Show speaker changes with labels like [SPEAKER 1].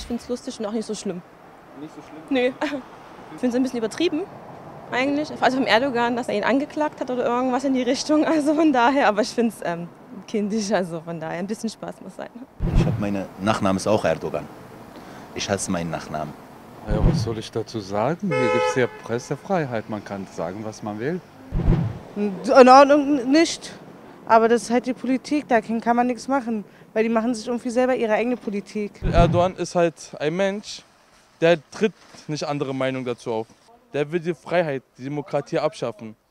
[SPEAKER 1] finde es lustig und auch nicht so schlimm.
[SPEAKER 2] Nicht so schlimm?
[SPEAKER 1] Nö. Ich finde es ein bisschen übertrieben, eigentlich. Also vom Erdogan, dass er ihn angeklagt hat oder irgendwas in die Richtung. Also von daher, aber ich finde es kindisch, also von daher ein bisschen Spaß muss sein.
[SPEAKER 3] Mein Nachname ist auch Erdogan. Ich hasse meinen Nachnamen.
[SPEAKER 2] Ja, was soll ich dazu sagen? Hier gibt es ja Pressefreiheit, man kann sagen, was man will.
[SPEAKER 4] In Ordnung nicht. Aber das ist halt die Politik, da kann man nichts machen. Weil die machen sich irgendwie selber ihre eigene Politik.
[SPEAKER 5] Erdogan ist halt ein Mensch, der tritt nicht andere Meinung dazu auf. Der will die Freiheit, die Demokratie abschaffen.